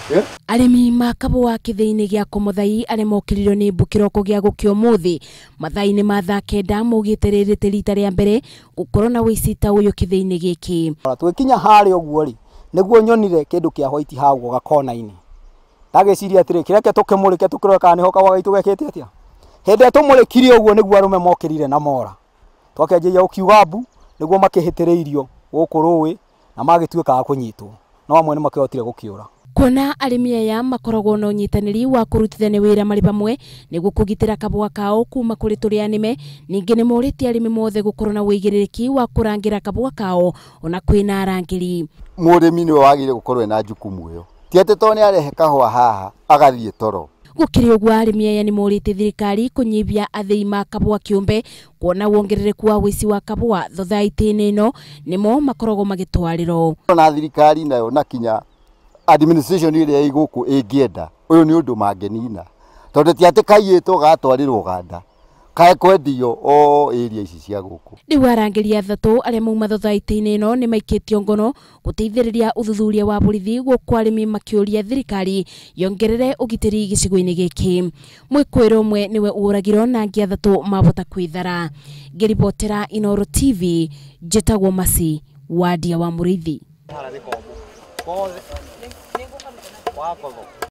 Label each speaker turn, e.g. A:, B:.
A: Arimi makabo wa kithiini gia Komuthai aremokirirwo ni mbukiroko gia gukio muthi mathaini ma thaa kenda mugitererete rita ria mbere gukorwo na wicita uyu kithiini giki.
B: Twikinya hari uguo ri niguo nyonire kindu kia white hau gakona-ini ndagiciria atiri kireke tukimurike tukirora kana niho kawa gaitu gekete atia hende tumurikire uguo niguo arume mokirire na mora twakenjia ukiuga mbu niguo makihitiriirio guku ruwi na magituika kunyitwo no amwe ni makihotire gukiura.
A: Kuona arimi aya makoragwo na unyitaniri wa kurutithania wira mari pamwe niguo kugitira kabua kao kuma kuri turia nime ningi ni moriti arimi mothe gukorwo na wigiririki wa kurangira kabua kao ona kwina arangiri.
C: Murimi ni wagire gukorwo na jukumu iyo ti ati to ni arehe kahua haha agathie toro.
A: Gukiri uguo arimi aya ni morite thirikari kunyibia athei ma kabua kiumbe kuona wongerereku wa wici wa kabua thothaiti-ini ino nimo makoragwo magitwariro.
C: Na thirikari nayo na kinya administration ile iguku ingienda uyu ni undu mangenina tondu ti ati kaiyitwo gatwarirwo Uganda kae kwendio o area ici cia guku.
A: Riu arangiri athatu aria mauma thothaiti-ini ino ni maikitio ngono guteithiriria uthuthuria wa borithi guku arimi makiuria thirikari yongerere ugitiri gicigo-ini giki. Mwikwiro umwe niwe uragirwo na angi athatu mabota kwithara. Ngiribotera Inooro TV njitagwo Masi Wadia wa Muriithi.